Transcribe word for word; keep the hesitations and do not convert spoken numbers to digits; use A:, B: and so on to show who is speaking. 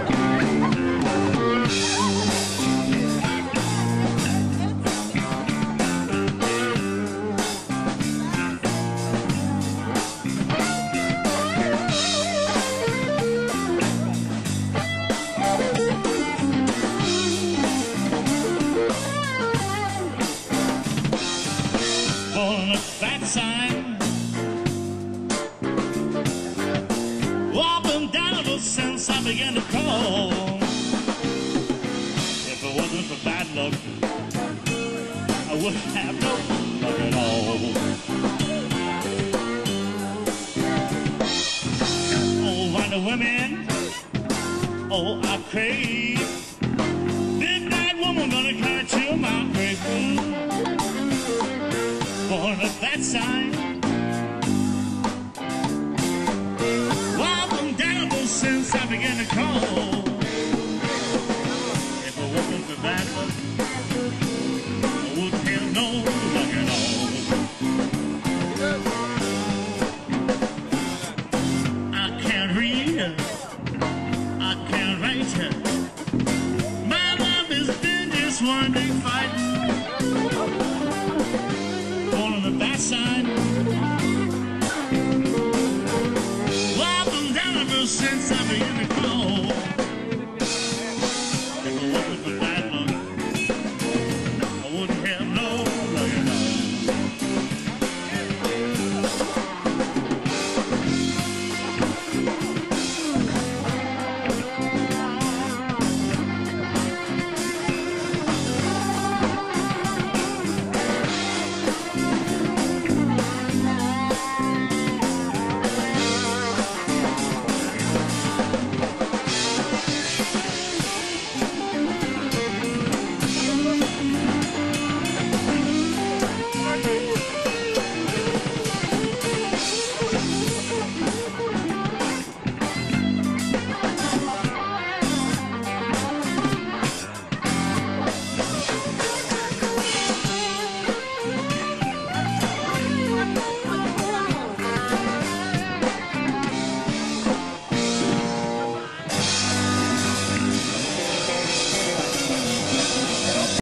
A: That sign, walking down ever since I began to crawl. If it wasn't for bad luck, I wouldn't have no luck at all. Oh, wonder women, oh, I crave. Midnight woman gonna carry to my grave. Born at that sign, walking down ever since I began to crawl. If it wasn't for that luck, I wouldn't have no luck at all. I can't read, I can't write. My life has been just one big fight. That sign, walking down ever since I began to crawl.